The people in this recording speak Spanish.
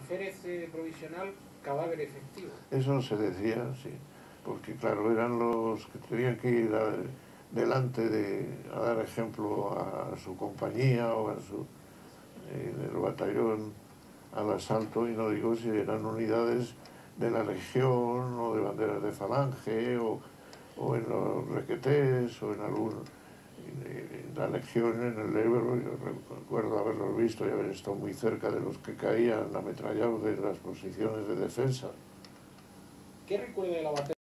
alférez provisional, cadáver efectivo. Eso se decía, sí, porque claro, eran los que tenían que ir delante a dar ejemplo a su compañía o del batallón al asalto, y no digo si eran unidades de la legión o de banderas de falange o en los requetés o en la legión, en el Ebro. Yo recuerdo haberlos visto y haber estado muy cerca de los que caían ametrallados de las posiciones de defensa. ¿Qué recuerda de la batalla